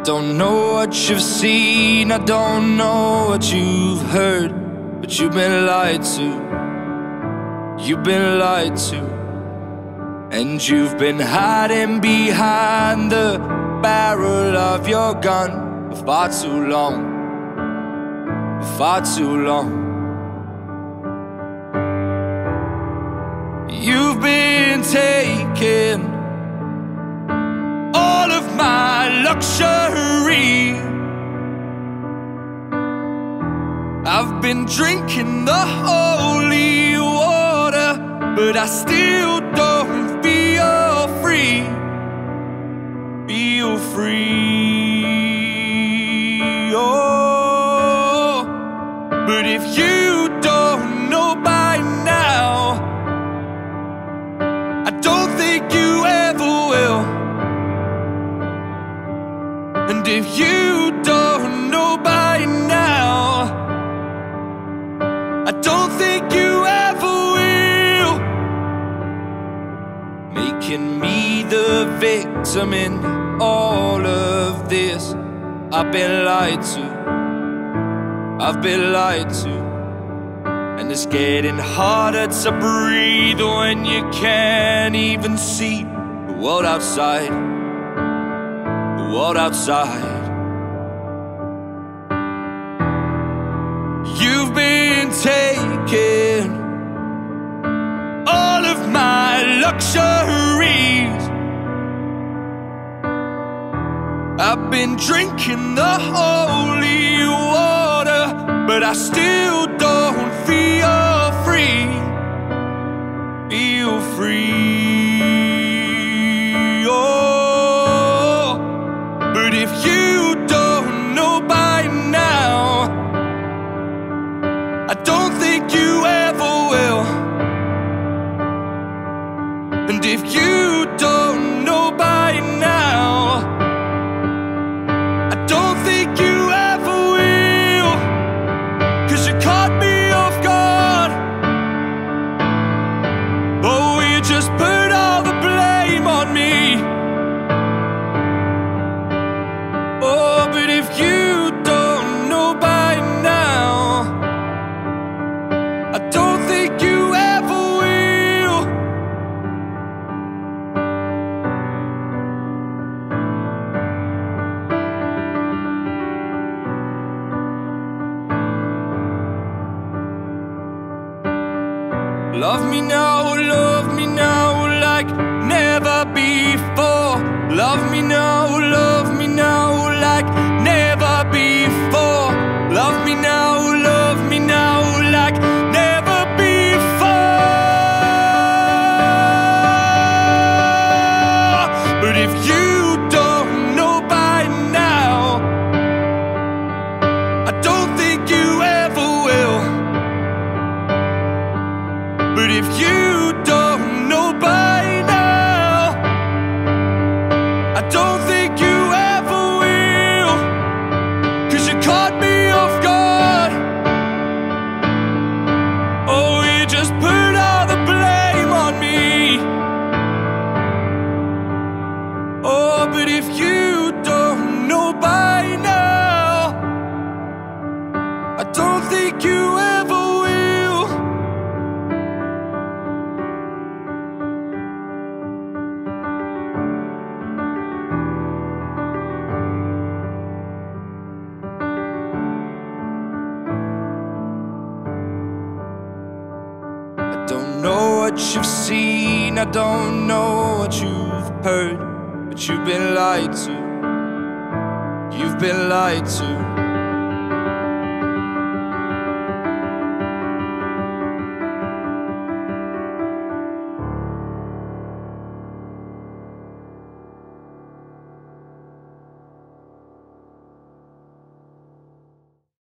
Don't know what you've seen, I don't know what you've heard, but you've been lied to, you've been lied to. And you've been hiding behind the barrel of your gun for far too long, for far too long. You've been taking all of my luxury. I've been drinking the holy water, but I still don't feel free, feel free. Oh, but if you don't know by now, I don't think you ever will. And if you don't know by now, I don't think you ever will. Making me the victim in all of this. I've been lied to, I've been lied to. And it's getting harder to breathe when you can't even see the world outside, the world outside. You've been taking all of my luxuries. I've been drinking the holy water, but I still don't feel free, feel free. Oh, but if you don't know by now, I don't think you ever will. And if you don't know by now, I don't think you ever will. 'Cause you caught me off guard. Oh, you just put all the blame on me. Oh, but if you don't know by now, I don't think you ever will. Love me now like never before. Love me now like never before. Love me now like never before. But if you don't know by now, I don't think you ever will. But if you don't know by now, I don't think you ever will. 'Cause you caught me off guard. Oh, you just put all the blame on me. Oh, but if you don't know by now, I don't think you ever will. I don't know what you've seen, I don't know what you've heard, but you've been lied to, you've been lied to.